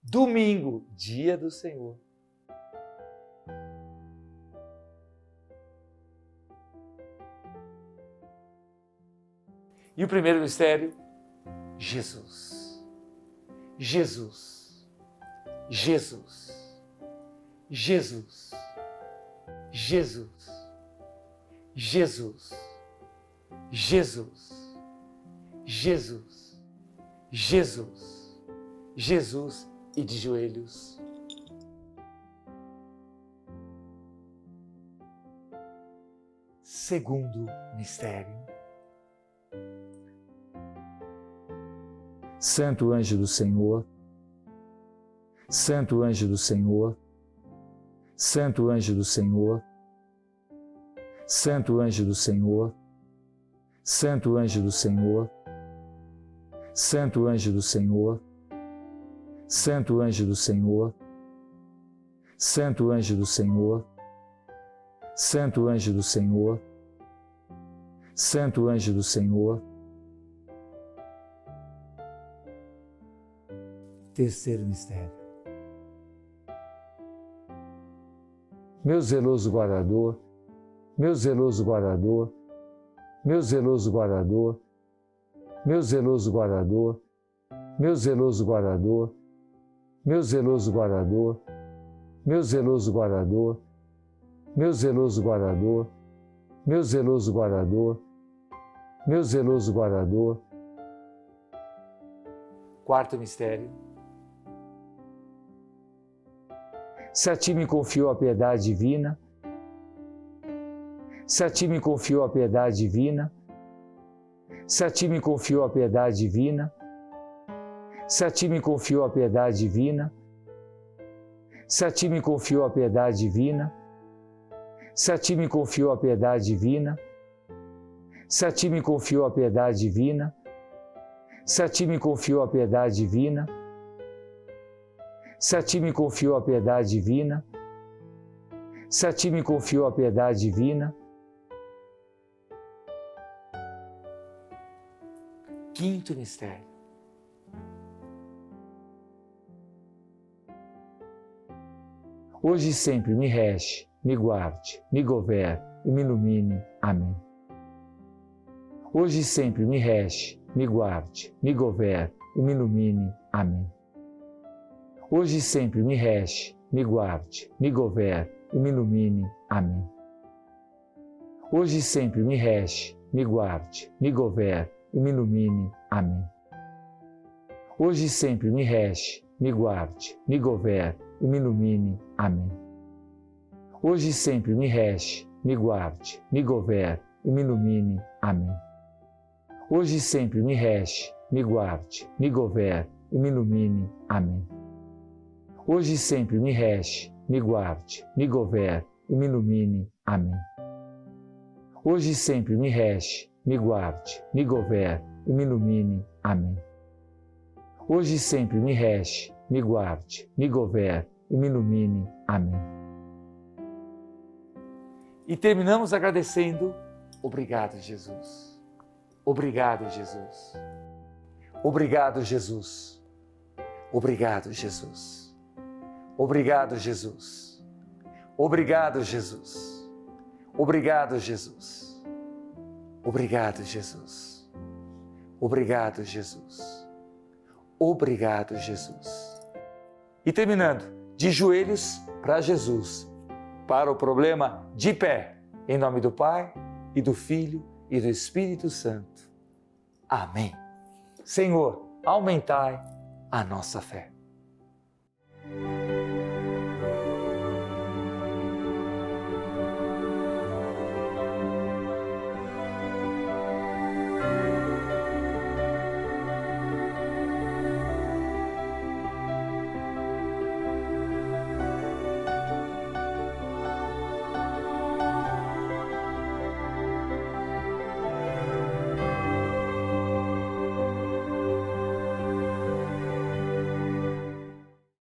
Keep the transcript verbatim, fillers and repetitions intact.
Domingo, dia do Senhor. E o primeiro mistério, Jesus. Jesus. Jesus. Jesus. Jesus. Jesus. Jesus. Jesus. Jesus. Jesus e de joelhos. Segundo mistério. Santo anjo do Senhor, Santo anjo do Senhor, Santo anjo do Senhor, Santo anjo do Senhor, Santo anjo do Senhor, Santo anjo do Senhor, Santo anjo do Senhor, Santo anjo do Senhor, Santo anjo do Senhor, Santo anjo do Senhor. Terceiro mistério. Meu zeloso guardador, meu zeloso guardador, meu zeloso guardador, meu zeloso guardador, meu zeloso guardador, meu zeloso guardador, meu zeloso guardador, meu zeloso guardador, meu zeloso guardador, meu zeloso guardador. Quarto mistério. Se a ti me confiou a piedade divina, se a ti me confiou a piedade divina, se a ti me confiou a piedade divina, se a ti me confiou a piedade divina, se a ti me confiou a piedade divina, se a ti me confiou a piedade divina, se a ti me confiou a piedade divina, se a ti me confiou a piedade divina, se a ti me confiou a piedade divina, se a ti me confiou a piedade divina. Quinto mistério. Hoje e sempre me rege, me guarde, me governe e me ilumine. Amém. Hoje e sempre me rege, me guarde, me governe e me ilumine. Amém. Hoje e sempre me rege, me guarde, me governe e me ilumine. Amém. Hoje e sempre me rege, me guarde, me governe e me ilumine. Amém. Hoje e sempre me rege, me guarde, me governe e me ilumine. Amém. Hoje e sempre me rege, me guarde, me governe e me ilumine. Amém. Hoje e sempre me rege, me guarde, me governe e me ilumine. Amém. Hoje e sempre me rege, me guarde, me governe e me ilumine. Amém. Hoje e sempre me rege, me guarde, me governe e me ilumine. Amém. Hoje e sempre me rege, me guarde, me governe e me ilumine. Amém. E terminamos agradecendo. Obrigado, Jesus. Obrigado, Jesus. Obrigado, Jesus. Obrigado, Jesus. Obrigado, Jesus. Obrigado, Jesus. Obrigado, Jesus. Obrigado, Jesus. Obrigado, Jesus. Obrigado, Jesus. E terminando, de joelhos para Jesus, para o problema de pé, em nome do Pai e do Filho e do Espírito Santo. Amém. Senhor, aumentai a nossa fé.